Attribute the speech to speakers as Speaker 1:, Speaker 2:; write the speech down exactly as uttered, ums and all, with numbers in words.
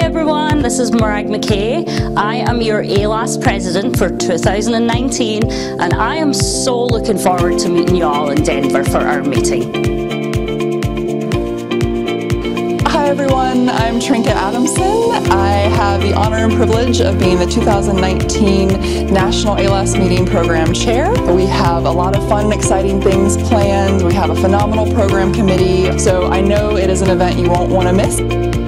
Speaker 1: everyone, this is Murag McKay. I am your A A L A S President for two thousand nineteen, and I am so looking forward to meeting you all in Denver for our meeting.
Speaker 2: Hi everyone, I'm Trinka Adamson. I have the honor and privilege of being the two thousand nineteen National A A L A S Meeting Program Chair. We have a lot of fun and exciting things planned. We have a phenomenal program committee, so I know it is an event you won't want to miss.